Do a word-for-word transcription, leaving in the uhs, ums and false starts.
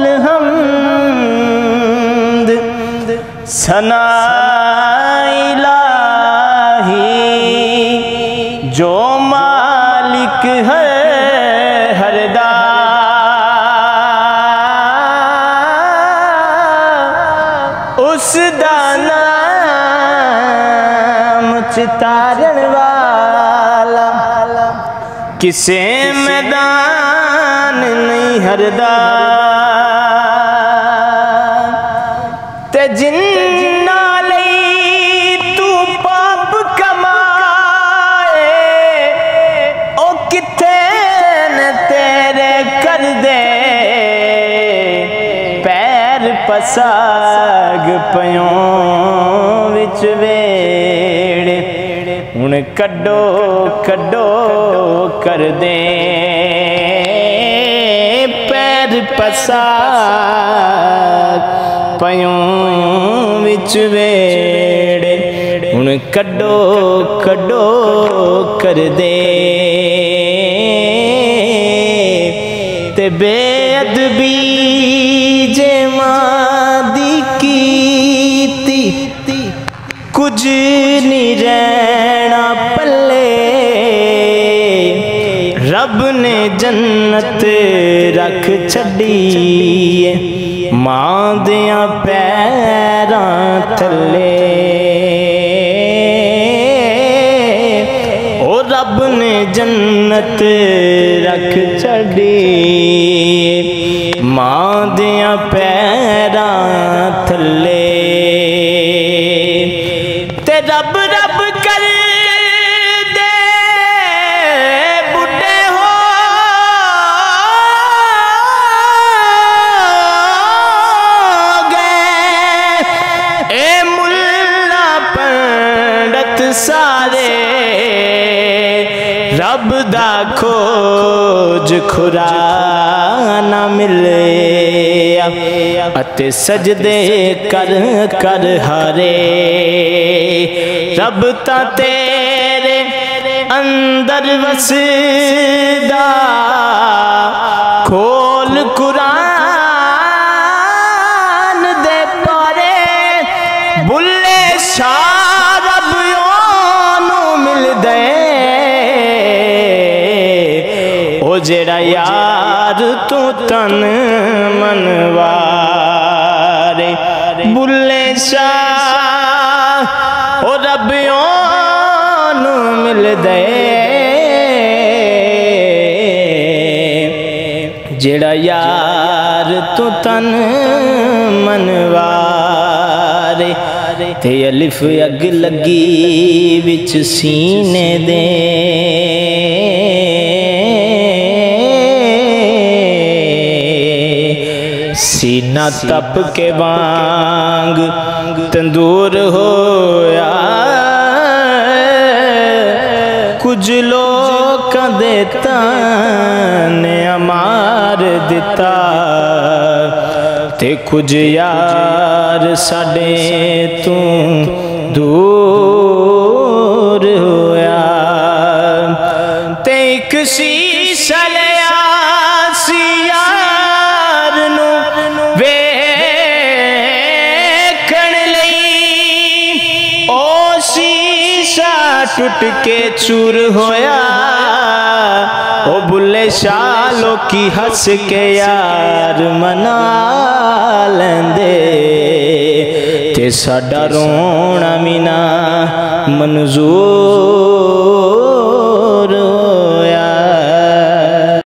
हमद सना इलाही जो मालिक है हरदा उस दाना चितारण वाला किसे मैदान नहीं हरदा ते जिन्ना लई तू पाप कमाए ओ किथे न तेरे कर दे पैर पसाग पयों विच वेड़े हुण कड्डो कड्डो कर दे पैर पसाग पयों विच वेड़े हुण कड्डो कड्डो कर दे ते बेअदबी जे मादी कीती कुछ नहीं रहना पल्ले रब ने जन्नत रख छड़ी मां दिया पैरां थले ओ रब ने जन्नत रख छड़ी मां दिया पैरां थले ते रब रब कर दे बुढ़े हो गए ए मुल्ला पंडित सारे रब दा खोज खुरा ना मिले अते सजदे कर कर हारे रब ता तेरे अंदर वसदा खोल कुरान दे पारे बुल्ले शाह रब ओनू मिल दे ओ जेड़ा यार तू तन मनवारे बुल्ले शाह ओ रबियों नू मिल दे जेड़ा यार तू तन मनवारे ते अलिफ अग लगी विच सीने दे सीना तप के वांग तंदूर होया कुछ लोग दे ताने अमार दिता ते कुछ यार साडे तू दूर होया ते एक शीशा लिया सी यार नू वेखण लई ओ शीशा टुट के चूर होया ओ बुल्ले शाह लोकी हस के यार मना लेंदे ते साडा रोना मीना मंजूर